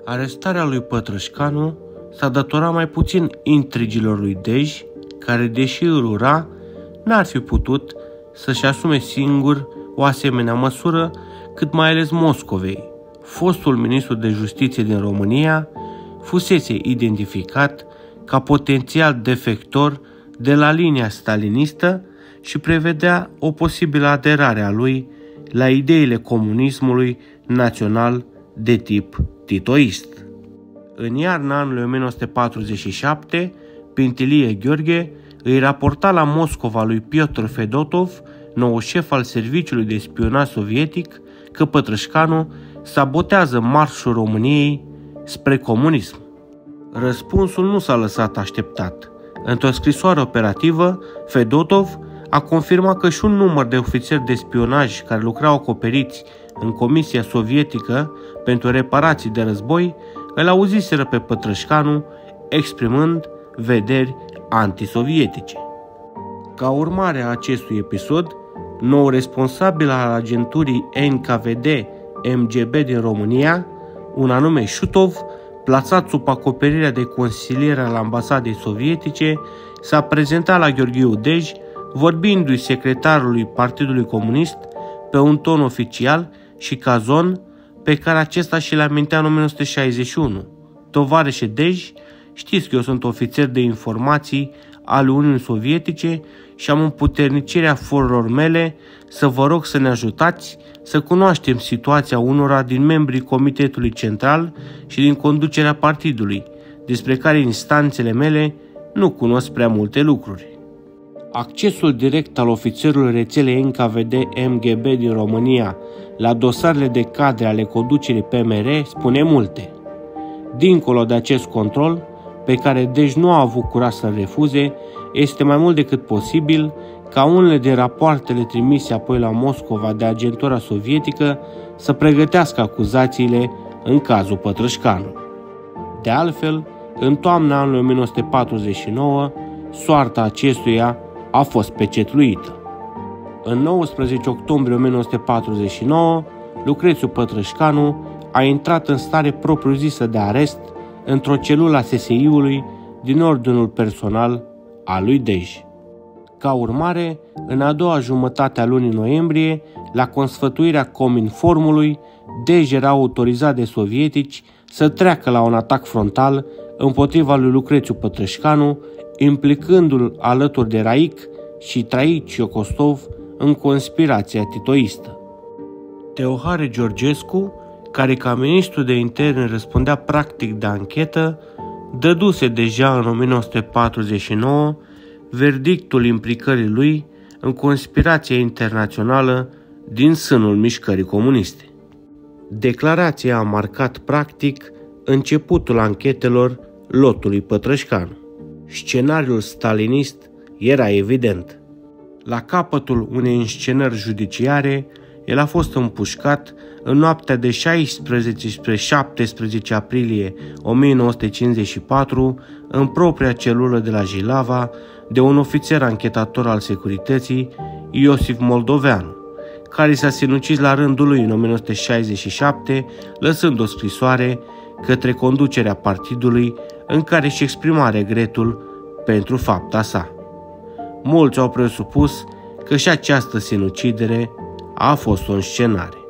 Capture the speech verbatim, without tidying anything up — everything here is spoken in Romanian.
Arestarea lui Pătrășcanu s-a datorat mai puțin intrigilor lui Dej, care, deși îl ura, n-ar fi putut să-și asume singur o asemenea măsură, cât mai ales Moscovei. Fostul ministru de justiție din România fusese identificat ca potențial defector de la linia stalinistă și prevedea o posibilă aderare a lui la ideile comunismului național de tip titoist. În iarna anului o mie nouă sute patruzeci și șapte, Pintilie Gheorghe îi raporta la Moscova lui Piotr Fedotov, nou șef al serviciului de spionaj sovietic, că Pătrășcanu sabotează marșul României spre comunism. Răspunsul nu s-a lăsat așteptat. Într-o scrisoare operativă, Fedotov a confirmat că și un număr de ofițeri de spionaj care lucrau acoperiți în Comisia Sovietică pentru reparații de război îl auziseră pe Pătrășcanu exprimând vederi antisovietice. Ca urmare a acestui episod, nou responsabil al agenturii N K V D M G B din România, un anume Șutov, plasat sub acoperirea de consiliere al ambasadei sovietice, s-a prezentat la Gheorghiu Dej, vorbindu-i secretarului Partidului Comunist pe un ton oficial și cazon pe care acesta și le amintea în o mie nouă sute șaizeci și unu. Tovarășe Dej, știți că eu sunt ofițer de informații al Uniunii Sovietice și am împuternicirea forurilor mele să vă rog să ne ajutați să cunoaștem situația unora din membrii Comitetului Central și din conducerea partidului, despre care instanțele mele nu cunosc prea multe lucruri. Accesul direct al ofițerului rețelei N K V D M G B din România la dosarele de cadre ale conducerii P M R spune multe. Dincolo de acest control, pe care Dej nu a avut curaj să-l refuze, este mai mult decât posibil ca unele din rapoartele trimise apoi la Moscova de agentura sovietică să pregătească acuzațiile în cazul Pătrășcanu. De altfel, în toamna anului o mie nouă sute patruzeci și nouă, soarta acestuia a fost pecetluită. În nouăsprezece octombrie o mie nouă sute patruzeci și nouă, Lucrețiu Pătrășcanu a intrat în stare propriu-zisă de arest într-o celulă a S S I-ului din ordinul personal al lui Dej. Ca urmare, în a doua jumătate a lunii noiembrie, la consfătuirea Cominformului, Dej era autorizat de sovietici să treacă la un atac frontal împotriva lui Lucrețiu Pătrășcanu, implicându-l alături de Raic și Traici Iocostov în conspirația titoistă. Teohare Georgescu, care ca ministru de interne răspundea practic de anchetă, dăduse deja în o mie nouă sute patruzeci și nouă verdictul implicării lui în conspirația internațională din sânul mișcării comuniste. Declarația a marcat practic începutul anchetelor lotului Pătrășcanu. Scenariul stalinist era evident. La capătul unei înscenări judiciare, el a fost împușcat în noaptea de șaisprezece spre șaptesprezece aprilie o mie nouă sute cincizeci și patru în propria celulă de la Jilava de un ofițer anchetator al securității, Iosif Moldoveanu, care s-a sinucis la rândul lui în o mie nouă sute șaizeci și șapte, lăsând o scrisoare către conducerea partidului în care își exprima regretul pentru fapta sa. Mulți au presupus că și această sinucidere a fost o înscenare.